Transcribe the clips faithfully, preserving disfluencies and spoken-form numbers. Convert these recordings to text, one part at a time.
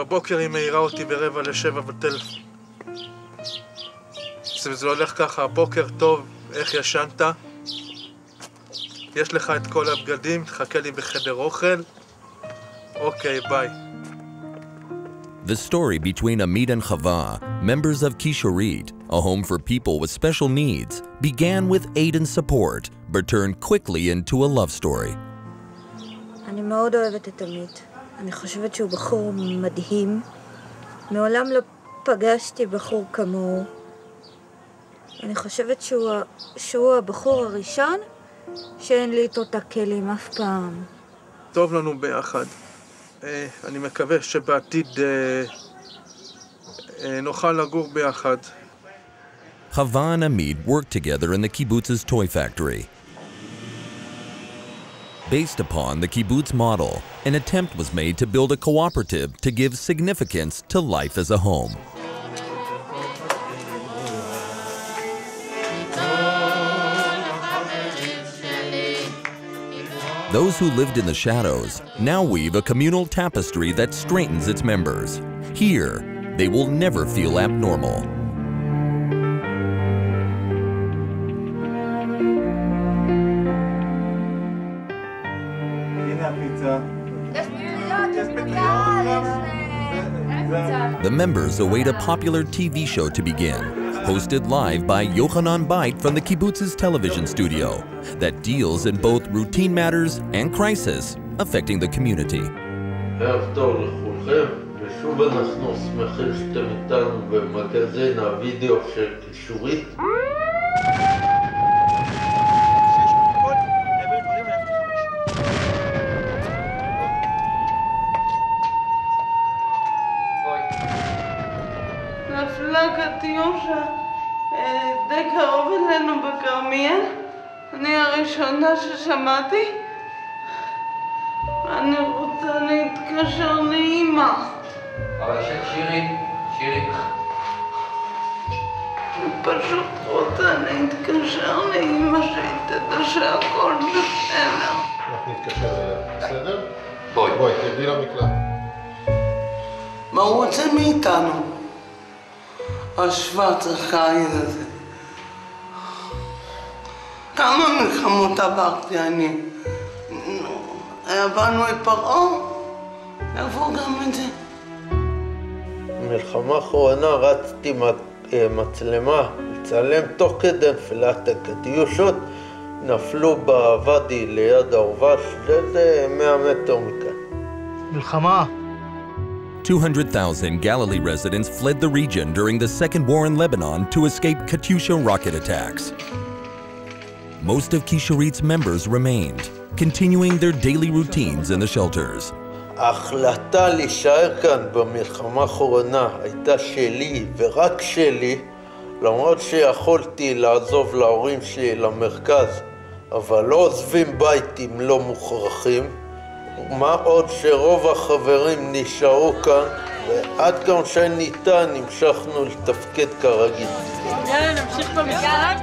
בבוקר היא מעירה אותי ברבע לשבע בטלפון. זה הולך ככה, בוקר טוב, איך ישנת? יש לך את כל הבגדים, תחכה לי בחדר אוכל. אוקיי, ביי. The story between Amit and Chava, members of Kishorit, a home for people with special needs, began with aid and support, but turned quickly into a love story. אני מאוד אוהבת את עמית. אני חושבת שהוא בחור מדהים. מעולם לא פגשתי בחור כמוהו. אני חושבת שהוא, שהוא הבחור הראשון שאין לי איתו את הכלים אף פעם. טוב לנו ביחד. אני מקווה שבעתיד נוכל לגור ביחד. Chava and Amit worked together in the kibbutz's toy factory. Based upon the kibbutz model, an attempt was made to build a cooperative to give significance to life as a home. Those who lived in the shadows now weave a communal tapestry that straightens its members. Here, they will never feel abnormal. The members await a popular T V show to begin, hosted live by Yochanan Beit from the kibbutz's television studio, that deals in both routine matters and crisis affecting the community. ערב טוב לכולכם, ושוב אנחנו שמחים שאתם איתנו במגזין הווידאו של קישורית. נפלה קטיושה די קרוב אלינו בכרמיאל. אני הראשונה ששמעתי. אני רוצה להתקשר לאמא. אבל שירי, שירי. אני פשוט רוצה להתקשר לאמא שהיא תדע שהכל בסדר. אנחנו נתקשר אליה, בסדר? בואי. בואי, תרדי למקלט. מה הוא רוצה מאיתנו? השוואץ החיל הזה. כמה מלחמות עברתי אני? עברנו את פרעה? איפה גם את זה? במלחמה האחרונה רצתי מצלמה לצלם תוך כדי נפילת הקטיושות. נפלו בוואדי ליד העורבש, זה מאה מטר מכאן. מלחמה. two hundred thousand Galilee residents fled the region during the Second War in Lebanon to escape Katyusha rocket attacks. Most of Kishorit's members remained, continuing their daily routines in the shelters. ההחלטה להישאר כאן במלחמה האחרונה הייתה שלי ורק שלי, למרות שיכולתי לעזוב להורים שלי למרכז, אבל לא עוזבים בית אם לא מוכרחים. מה עוד שרוב החברים נשארו כאן, ועד כמה שניתן המשכנו לתפקד כרגיל. יאללה, נמשיך במשחק.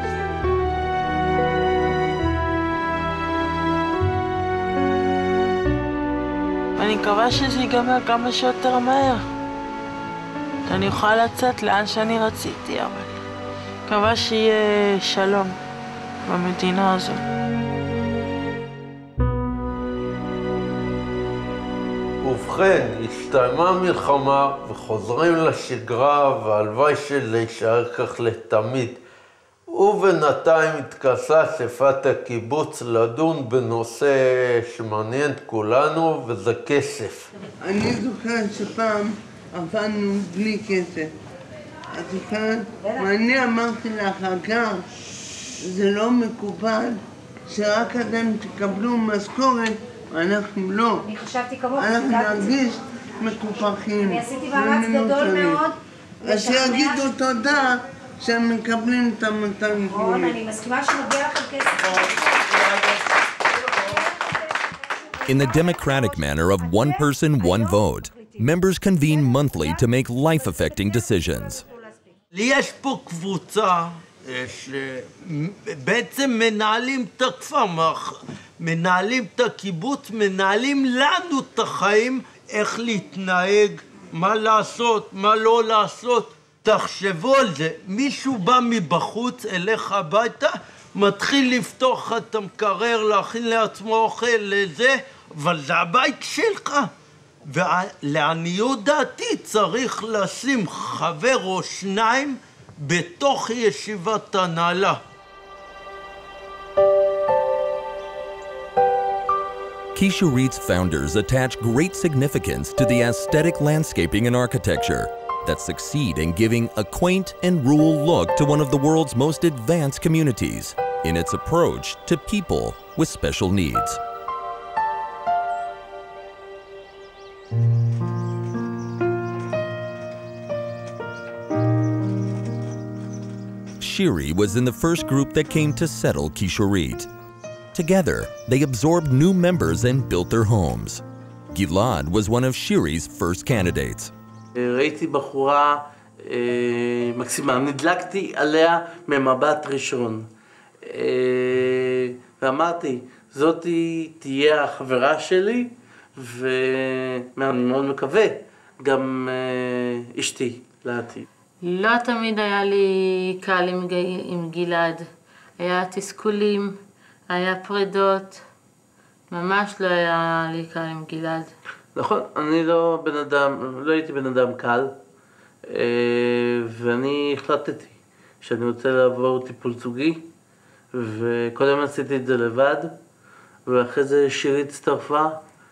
אני מקווה שזה ייגמר כמה שיותר מהר. שאני אוכל לצאת לאן שאני רציתי, אבל מקווה שיהיה שלום במדינה הזו. ובכן, הסתיימה המלחמה וחוזרים לשגרה, והלוואי שלהישאר כך לתמיד. ובינתיים התכנסה אספת הקיבוץ לדון בנושא שמעניין את כולנו, וזה כסף. אני זוכרת שפעם עבדנו בלי כסף. את זוכרת? ואני אמרתי לך, אגב, זה לא מקובל שרק אתם תקבלו משכורת ואנחנו לא. אני חשבתי כמוך. אנחנו נרגיש מקופחים. אני עשיתי מאמץ גדול מאוד. אז שיגידו תודה שהם מקבלים את המתן נכון, אני מסכימה שמגיע לכם כסף. In the democratic manner of one person, one vote, members convene monthly to make life-affecting decisions. יש פה קבוצה שבעצם מנהלים את הכפר, מנהלים את הקיבוץ, מנהלים לנו את החיים, איך להתנהג, מה לעשות, מה לא לעשות. תחשבו על זה, מישהו בא מבחוץ אליך הביתה, מתחיל לפתוח את המקרר, להכין לעצמו אוכל לזה, אבל זה הבית שלך. ולעניות דעתי צריך לשים חבר או שניים בתוך ישיבת הנהלה. Kishurit's founders attach great significance to the aesthetic landscaping and architecture that succeed in giving a quaint and rural look to one of the world's most advanced communities in its approach to people with special needs. Shiri was in the first group that came to settle Kishurit. Together, they absorbed new members and built their homes. Gilad was one of Shiri's first candidates. ראיתי בחורה מקסימה, נדלקתי עליה ממבט ראשון. ואמרתי, זאת תהיה החברה שלי, ואני מאוד מקווה, גם אשתי לעתיד. לא תמיד היה לי קל עם, עם גלעד. היה תסכולים, היה פרדות. ממש לא היה לי קל עם גלעד. נכון, אני לא בן אדם, לא הייתי בן אדם קל, ואני החלטתי שאני רוצה לעבור טיפול זוגי, וקודם עשיתי את זה לבד, ואחרי זה שירי הצטרפה,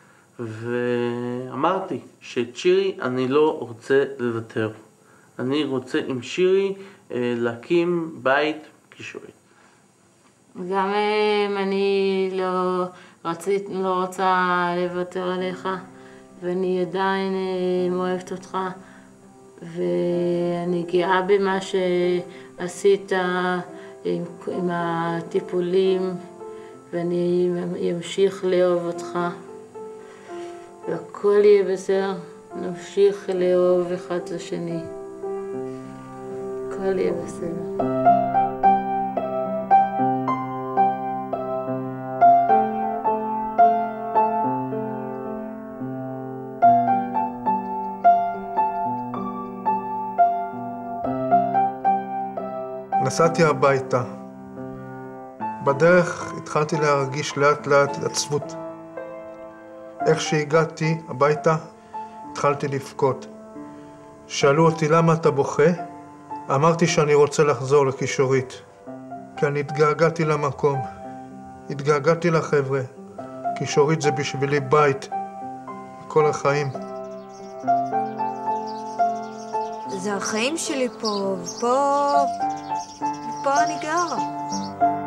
ואמרתי שאת שירי אני לא רוצה לוותר. אני רוצה עם שירי להקים בית קישורית. גם אם אני לא, רצית, לא רוצה לוותר עליך, ואני עדיין אוהבת אותך, ואני גאה במה שעשית עם, עם הטיפולים, ואני אמשיך לאהוב אותך, והכל יהיה בסדר, נמשיך לאהוב אחד את השני. הכל יהיה בסדר. נסעתי הביתה. בדרך התחלתי להרגיש לאט לאט עצבות. איך שהגעתי הביתה, התחלתי לבכות. שאלו אותי למה אתה בוכה? אמרתי שאני רוצה לחזור לקישורית. כי אני התגעגעתי למקום. התגעגעתי לחבר'ה. קישורית זה בשבילי בית. כל החיים. זה החיים שלי פה, ופה... פה אני גרה.